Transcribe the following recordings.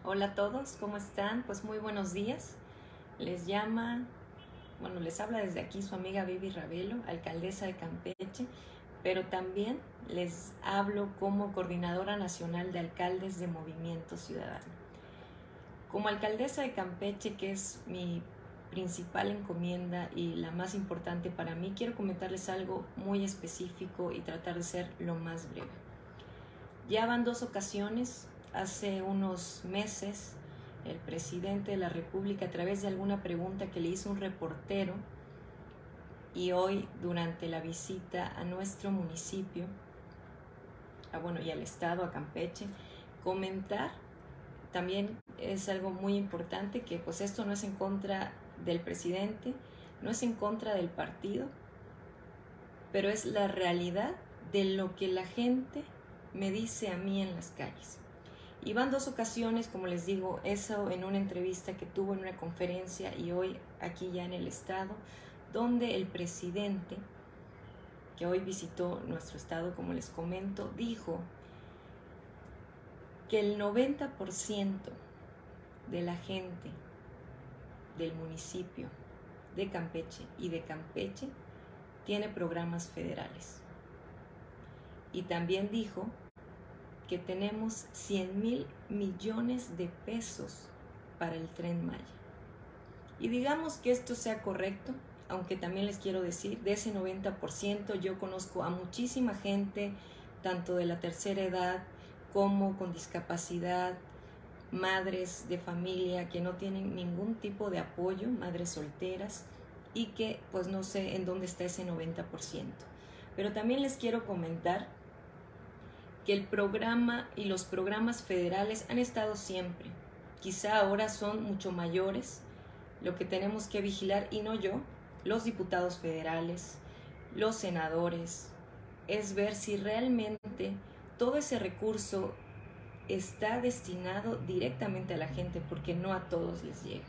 Hola a todos, ¿cómo están? Pues muy buenos días. Les habla desde aquí su amiga Vivi Ravelo, alcaldesa de Campeche, pero también les hablo como coordinadora nacional de alcaldes de Movimiento Ciudadano. Como alcaldesa de Campeche, que es mi principal encomienda y la más importante para mí, quiero comentarles algo muy específico y tratar de ser lo más breve. Ya van 2 ocasiones. Hace unos meses, el presidente de la República, a través de alguna pregunta que le hizo un reportero, y hoy durante la visita a nuestro municipio, y al estado, a Campeche, comentar, también es algo muy importante, que pues esto no es en contra del presidente, no es en contra del partido, pero es la realidad de lo que la gente me dice a mí en las calles. Y van 2 ocasiones, como les digo, eso en una entrevista que tuvo en una conferencia y hoy aquí ya en el estado, donde el presidente, que hoy visitó nuestro estado, como les comento, dijo que el 90% de la gente del municipio de Campeche y de Campeche tiene programas federales. Y también dijo que tenemos 100,000 millones de pesos para el Tren Maya. Y digamos que esto sea correcto, aunque también les quiero decir, de ese 90% yo conozco a muchísima gente, tanto de la tercera edad como con discapacidad, madres de familia que no tienen ningún tipo de apoyo, madres solteras, y que pues no sé en dónde está ese 90%. Pero también les quiero comentar que el programa y los programas federales han estado siempre. Quizá ahora son mucho mayores. Lo que tenemos que vigilar, y no yo, los diputados federales, los senadores, es ver si realmente todo ese recurso está destinado directamente a la gente, porque no a todos les llega.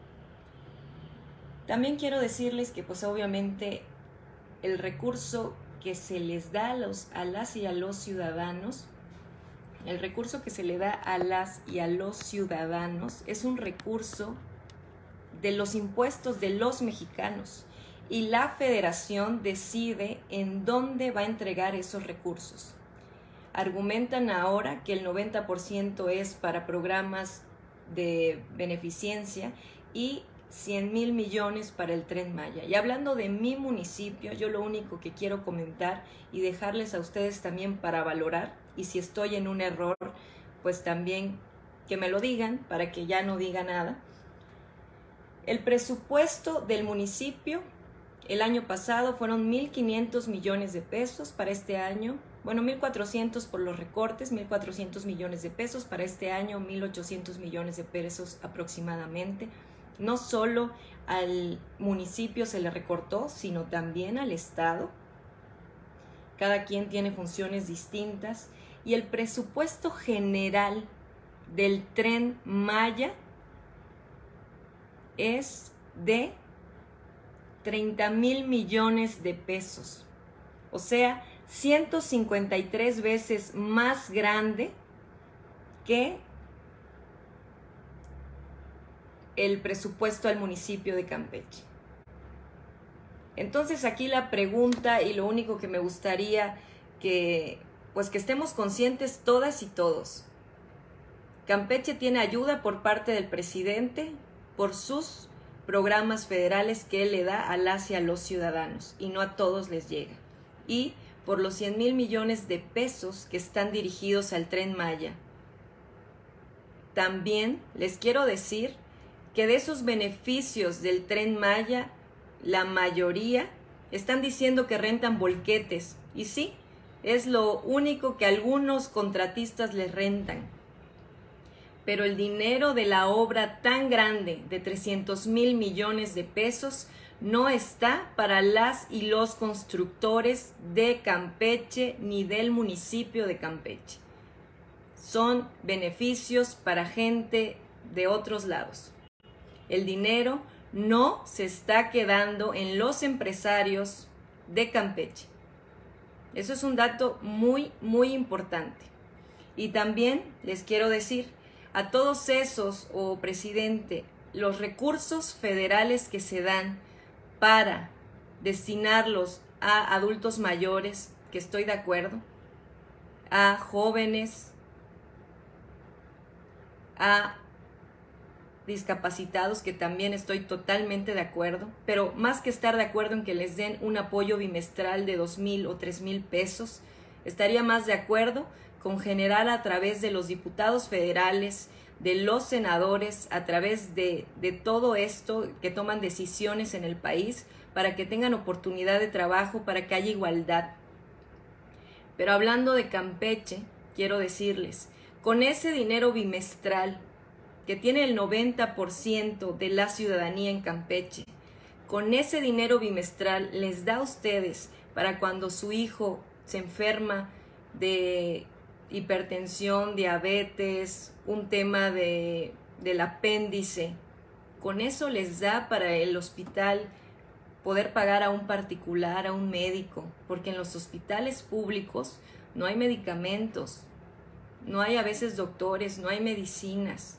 También quiero decirles que pues obviamente el recurso que se les da a las y a los ciudadanos, el recurso que se le da a las y a los ciudadanos es un recurso de los impuestos de los mexicanos, y la federación decide en dónde va a entregar esos recursos. Argumentan ahora que el 90% es para programas de beneficencia y 100,000 millones para el Tren Maya. Y hablando de mi municipio, yo lo único que quiero comentar y dejarles a ustedes también para valorar, y si estoy en un error, pues también que me lo digan para que ya no diga nada. El presupuesto del municipio el año pasado fueron 1,500 millones de pesos. Para este año, 1,400 por los recortes, 1,400 millones de pesos. Para este año, 1,800 millones de pesos aproximadamente. No solo al municipio se le recortó, sino también al estado. Cada quien tiene funciones distintas. Y el presupuesto general del Tren Maya es de 30,000 millones de pesos. O sea, 153 veces más grande que el presupuesto al municipio de Campeche. Entonces aquí la pregunta, y lo único que me gustaría que estemos conscientes todas y todos. Campeche tiene ayuda por parte del presidente por sus programas federales que él le da a las y a los ciudadanos, y no a todos les llega. Y por los 100,000 millones de pesos que están dirigidos al Tren Maya. También les quiero decir que de esos beneficios del Tren Maya, la mayoría están diciendo que rentan volquetes. Y sí, es lo único que algunos contratistas les rentan. Pero el dinero de la obra tan grande de 300,000 millones de pesos no está para las y los constructores de Campeche ni del municipio de Campeche. Son beneficios para gente de otros lados. El dinero no se está quedando en los empresarios de Campeche. Eso es un dato muy, muy importante. Y también les quiero decir, a todos esos, presidente, los recursos federales que se dan para destinarlos a adultos mayores, que estoy de acuerdo, a jóvenes, a discapacitados, que también estoy totalmente de acuerdo, pero más que estar de acuerdo en que les den un apoyo bimestral de 2,000 o 3,000 pesos, estaría más de acuerdo con generar a través de los diputados federales, de los senadores, a través de todo esto que toman decisiones en el país, para que tengan oportunidad de trabajo, para que haya igualdad. Pero hablando de Campeche, quiero decirles, con ese dinero bimestral que tiene el 90% de la ciudadanía en Campeche, con ese dinero bimestral les da a ustedes para cuando su hijo se enferma de hipertensión, diabetes, un tema del apéndice, con eso les da para el hospital poder pagar a un particular, a un médico, porque en los hospitales públicos no hay medicamentos, no hay a veces doctores, no hay medicinas.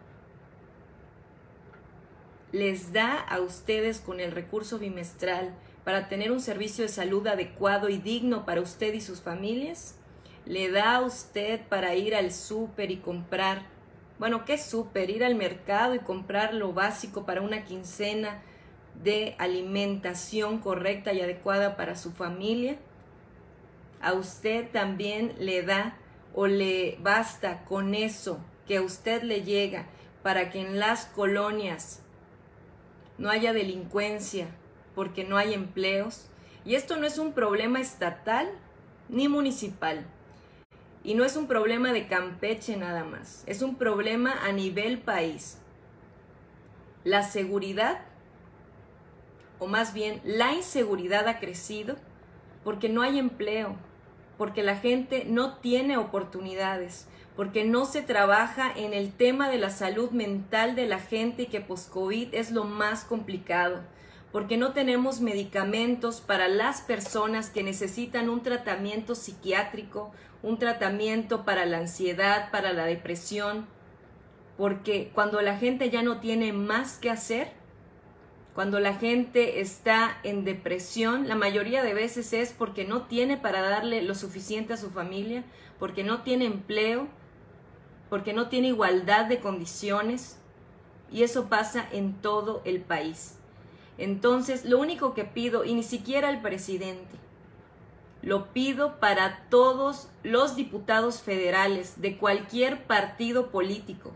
Les da a ustedes con el recurso bimestral para tener un servicio de salud adecuado y digno para usted y sus familias. Le da a usted para ir al súper y comprar, bueno, ¿qué súper? Ir al mercado y comprar lo básico para una quincena de alimentación correcta y adecuada para su familia. A usted también le da o le basta con eso que a usted le llega para que en las colonias no haya delincuencia porque no hay empleos. Y esto no es un problema estatal ni municipal. Y no es un problema de Campeche nada más. Es un problema a nivel país. La seguridad, o más bien la inseguridad, ha crecido porque no hay empleo, porque la gente no tiene oportunidades, porque no se trabaja en el tema de la salud mental de la gente y que post-COVID es lo más complicado, porque no tenemos medicamentos para las personas que necesitan un tratamiento psiquiátrico, un tratamiento para la ansiedad, para la depresión, porque cuando la gente ya no tiene más que hacer, cuando la gente está en depresión, la mayoría de veces es porque no tiene para darle lo suficiente a su familia, porque no tiene empleo, porque no tiene igualdad de condiciones, y eso pasa en todo el país. Entonces, lo único que pido, y ni siquiera al presidente, lo pido para todos los diputados federales de cualquier partido político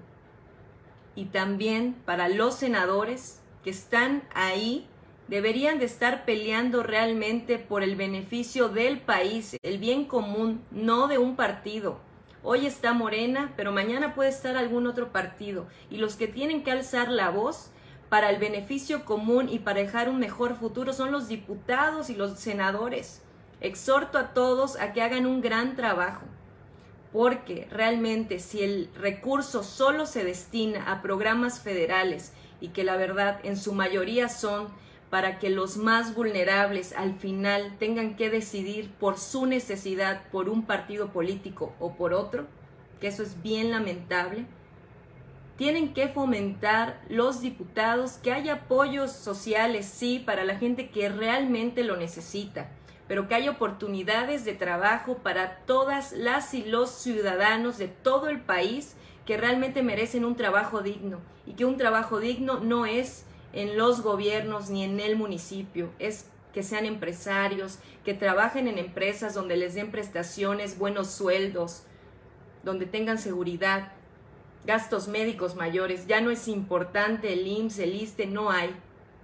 y también para los senadores que están ahí, deberían de estar peleando realmente por el beneficio del país, el bien común, no de un partido. Hoy está Morena, pero mañana puede estar algún otro partido, y los que tienen que alzar la voz para el beneficio común y para dejar un mejor futuro son los diputados y los senadores. Exhorto a todos a que hagan un gran trabajo, porque realmente si el recurso solo se destina a programas federales, y que la verdad en su mayoría son para que los más vulnerables al final tengan que decidir por su necesidad, por un partido político o por otro, que eso es bien lamentable, tienen que fomentar los diputados que haya apoyos sociales, sí, para la gente que realmente lo necesita, pero que haya oportunidades de trabajo para todas las y los ciudadanos de todo el país que realmente merecen un trabajo digno, y que un trabajo digno no es en los gobiernos ni en el municipio, es que sean empresarios, que trabajen en empresas donde les den prestaciones, buenos sueldos, donde tengan seguridad, gastos médicos mayores. Ya no es importante el IMSS, el ISSSTE, no hay.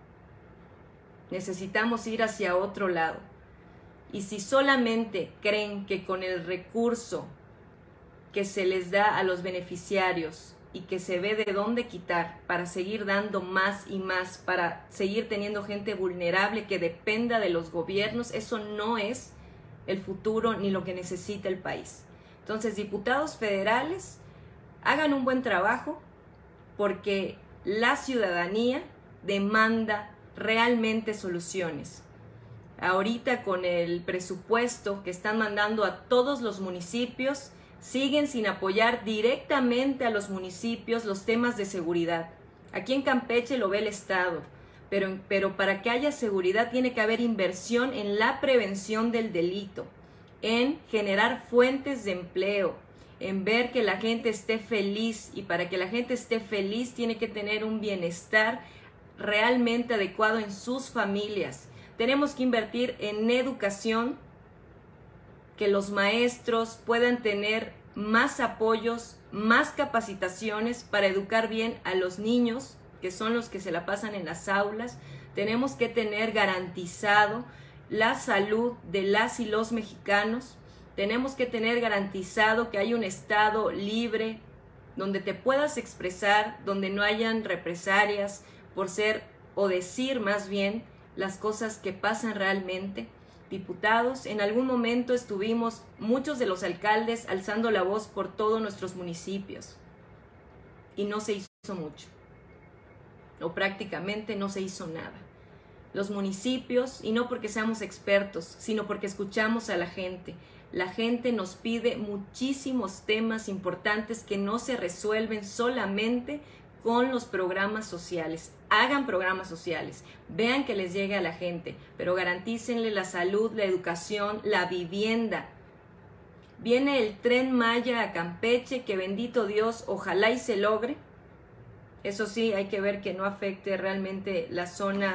Necesitamos ir hacia otro lado. Y si solamente creen que con el recurso que se les da a los beneficiarios y que se ve de dónde quitar para seguir dando más y más, para seguir teniendo gente vulnerable que dependa de los gobiernos, eso no es el futuro ni lo que necesita el país. Entonces, diputados federales, hagan un buen trabajo porque la ciudadanía demanda realmente soluciones. Ahorita con el presupuesto que están mandando a todos los municipios, siguen sin apoyar directamente a los municipios los temas de seguridad. Aquí en Campeche lo ve el Estado, pero para que haya seguridad tiene que haber inversión en la prevención del delito, en generar fuentes de empleo, en ver que la gente esté feliz, y para que la gente esté feliz tiene que tener un bienestar realmente adecuado en sus familias. Tenemos que invertir en educación, que los maestros puedan tener más apoyos, más capacitaciones para educar bien a los niños, que son los que se la pasan en las aulas. Tenemos que tener garantizado la salud de las y los mexicanos. Tenemos que tener garantizado que hay un Estado libre, donde te puedas expresar, donde no hayan represalias por ser o decir más bien las cosas que pasan realmente. Diputados, en algún momento estuvimos muchos de los alcaldes alzando la voz por todos nuestros municipios y no se hizo mucho, o prácticamente no se hizo nada. Los municipios, y no porque seamos expertos, sino porque escuchamos a la gente. La gente nos pide muchísimos temas importantes que no se resuelven solamente con los programas sociales. Hagan programas sociales, vean que les llegue a la gente, pero garantícenle la salud, la educación, la vivienda. Viene el Tren Maya a Campeche, que bendito Dios, ojalá y se logre. Eso sí, hay que ver que no afecte realmente la zona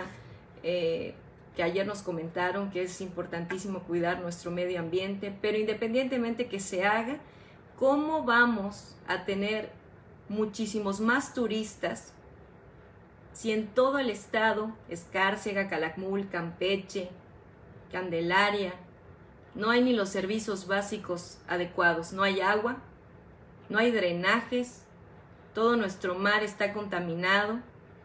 que ayer nos comentaron, que es importantísimo cuidar nuestro medio ambiente, pero independientemente que se haga, ¿cómo vamos a tener muchísimos más turistas si en todo el estado, Escárcega, Calakmul, Campeche, Candelaria, no hay ni los servicios básicos adecuados? No hay agua, no hay drenajes, todo nuestro mar está contaminado,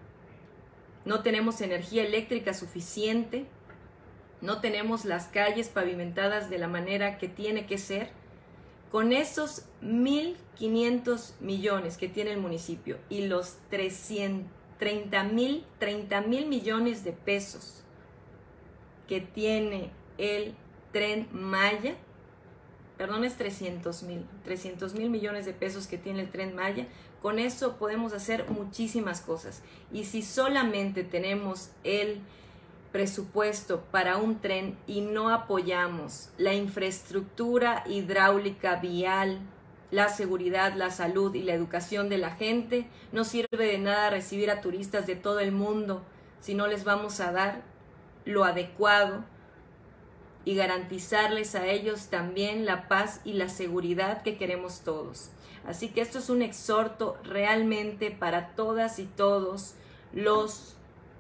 no tenemos energía eléctrica suficiente, no tenemos las calles pavimentadas de la manera que tiene que ser. Con esos 1.500 millones que tiene el municipio y los 30 mil millones de pesos que tiene el Tren Maya, perdón, es 300 mil millones de pesos que tiene el Tren Maya, con eso podemos hacer muchísimas cosas. Y si solamente tenemos el presupuesto para un tren y no apoyamos la infraestructura hidráulica, vial, la seguridad, la salud y la educación de la gente, no sirve de nada recibir a turistas de todo el mundo si no les vamos a dar lo adecuado y garantizarles a ellos también la paz y la seguridad que queremos todos. Así que esto es un exhorto realmente para todas y todos los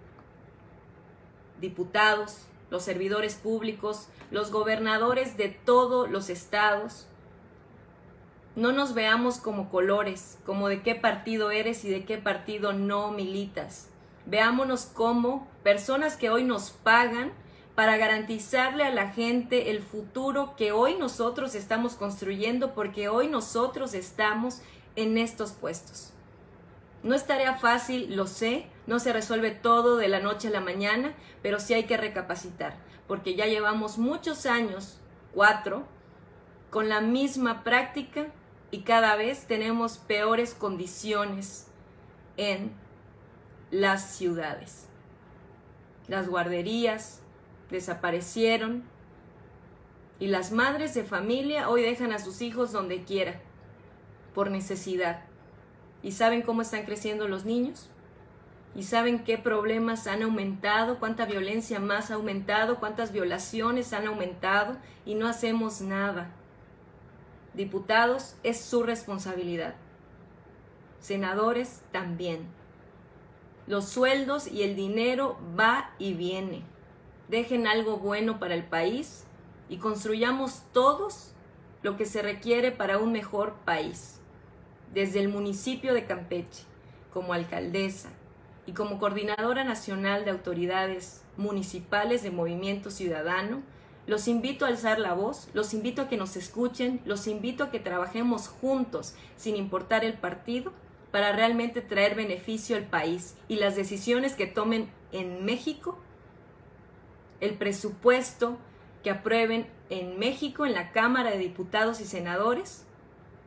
diputados, los servidores públicos, los gobernadores de todos los estados. No nos veamos como colores, como de qué partido eres y de qué partido no militas. Veámonos como personas que hoy nos pagan para garantizarle a la gente el futuro que hoy nosotros estamos construyendo, porque hoy nosotros estamos en estos puestos. No es tarea fácil, lo sé, no se resuelve todo de la noche a la mañana, pero sí hay que recapacitar, porque ya llevamos muchos años, 4, con la misma práctica y cada vez tenemos peores condiciones en las ciudades. Las guarderías desaparecieron y las madres de familia hoy dejan a sus hijos donde quiera, por necesidad. ¿Y saben cómo están creciendo los niños? ¿Y saben qué problemas han aumentado? ¿Cuánta violencia más ha aumentado? ¿Cuántas violaciones han aumentado? Y no hacemos nada. Diputados, es su responsabilidad. Senadores, también. Los sueldos y el dinero va y viene. Dejen algo bueno para el país y construyamos todos lo que se requiere para un mejor país. Desde el municipio de Campeche, como alcaldesa y como coordinadora nacional de autoridades municipales de Movimiento Ciudadano, los invito a alzar la voz, los invito a que nos escuchen, los invito a que trabajemos juntos, sin importar el partido, para realmente traer beneficio al país y las decisiones que tomen en México, el presupuesto que aprueben en México, en la Cámara de Diputados y Senadores,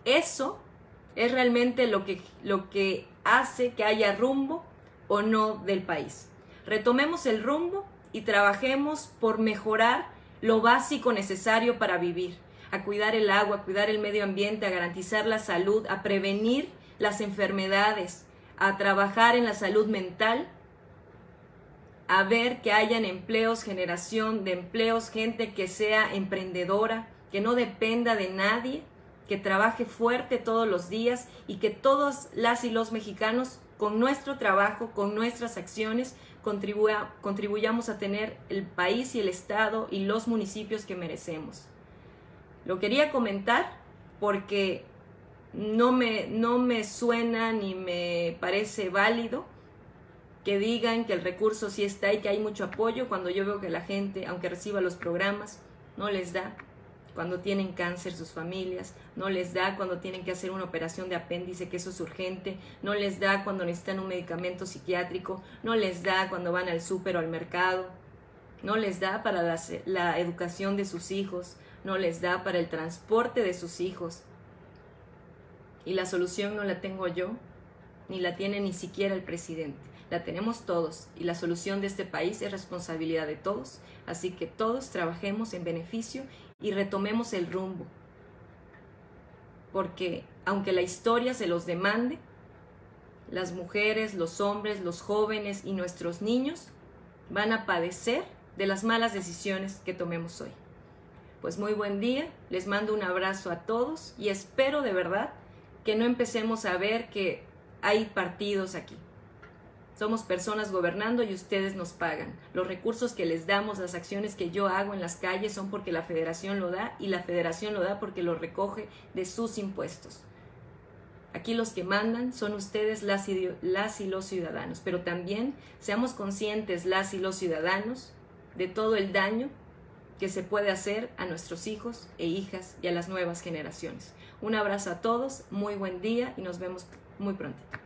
eso es realmente lo que hace que haya rumbo o no del país. Retomemos el rumbo y trabajemos por mejorar lo básico necesario para vivir, a cuidar el agua, a cuidar el medio ambiente, a garantizar la salud, a prevenir las enfermedades, a trabajar en la salud mental, a ver que hayan empleos, generación de empleos, gente que sea emprendedora, que no dependa de nadie, que trabaje fuerte todos los días y que todos las y los mexicanos con nuestro trabajo, con nuestras acciones, contribuyamos a tener el país y el estado y los municipios que merecemos. Lo quería comentar porque no me suena ni me parece válido que digan que el recurso sí está y que hay mucho apoyo cuando yo veo que la gente, aunque reciba los programas, no les da. Cuando tienen cáncer sus familias, no les da cuando tienen que hacer una operación de apéndice, que eso es urgente, no les da cuando necesitan un medicamento psiquiátrico, no les da cuando van al súper o al mercado, no les da para la educación de sus hijos, no les da para el transporte de sus hijos. Y la solución no la tengo yo, ni la tiene ni siquiera el presidente. La tenemos todos y la solución de este país es responsabilidad de todos. Así que todos trabajemos en beneficio y retomemos el rumbo. Porque aunque la historia se los demande, las mujeres, los hombres, los jóvenes y nuestros niños van a padecer de las malas decisiones que tomemos hoy. Pues muy buen día, les mando un abrazo a todos y espero de verdad que no empecemos a ver que hay partidos aquí. Somos personas gobernando y ustedes nos pagan. Los recursos que les damos, las acciones que yo hago en las calles son porque la federación lo da y la federación lo da porque lo recoge de sus impuestos. Aquí los que mandan son ustedes, las y los ciudadanos, pero también seamos conscientes, las y los ciudadanos, de todo el daño que se puede hacer a nuestros hijos e hijas y a las nuevas generaciones. Un abrazo a todos, muy buen día y nos vemos muy pronto.